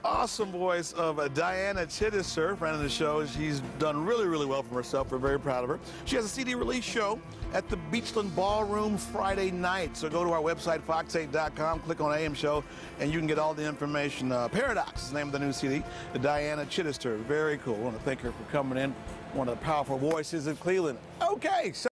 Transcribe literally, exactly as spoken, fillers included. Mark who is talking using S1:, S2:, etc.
S1: awesome voice of uh, Diana Chittister, friend of the show. She's done really, really well for herself. We're very proud of her. She has a C D release show at the Beachland Ballroom Friday night. So go to our website, fox eight dot com, click on A M Show, and you can get all the information. Uh, Paradox is the name of the new C D. Diana Chittister, very cool. I want to thank her for coming in. One of the powerful voices of Cleveland. Okay. So